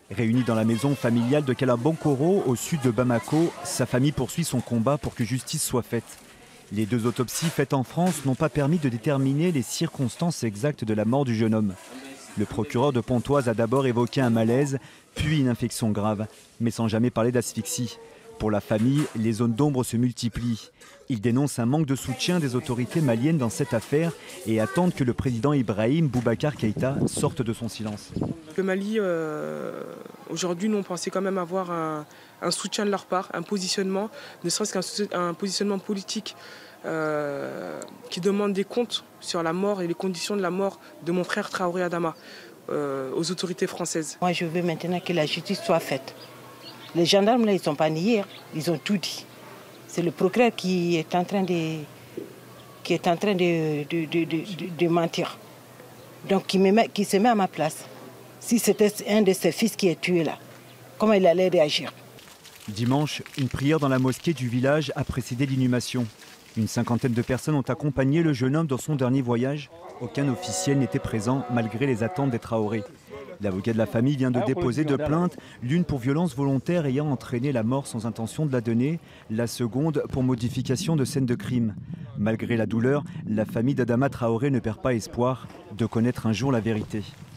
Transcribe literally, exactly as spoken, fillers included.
Réunie dans la maison familiale de Kalabankoro, au sud de Bamako, sa famille poursuit son combat pour que justice soit faite. Les deux autopsies faites en France n'ont pas permis de déterminer les circonstances exactes de la mort du jeune homme. Le procureur de Pontoise a d'abord évoqué un malaise, puis une infection grave, mais sans jamais parler d'asphyxie. Pour la famille, les zones d'ombre se multiplient. Ils dénoncent un manque de soutien des autorités maliennes dans cette affaire et attendent que le président Ibrahim Boubacar Keïta sorte de son silence. Le Mali, euh, aujourd'hui, nous on pensait quand même avoir un, un soutien de leur part, un positionnement, ne serait-ce qu'un positionnement politique euh, qui demande des comptes sur la mort et les conditions de la mort de mon frère Traoré Adama euh, aux autorités françaises. Moi, je veux maintenant que la justice soit faite. Les gendarmes, là, ils ne sont pas niés, ils ont tout dit. C'est le procureur qui est en train de, qui est en train de, de, de, de, de mentir. Donc, qui, me met, qui se met à ma place. Si c'était un de ses fils qui est tué là, comment il allait réagir? Dimanche, une prière dans la mosquée du village a précédé l'inhumation. Une cinquantaine de personnes ont accompagné le jeune homme dans son dernier voyage. Aucun officiel n'était présent malgré les attentes des Traoré. L'avocat de la famille vient de déposer deux plaintes, l'une pour violence volontaire ayant entraîné la mort sans intention de la donner, la seconde pour modification de scène de crime. Malgré la douleur, la famille d'Adama Traoré ne perd pas espoir de connaître un jour la vérité.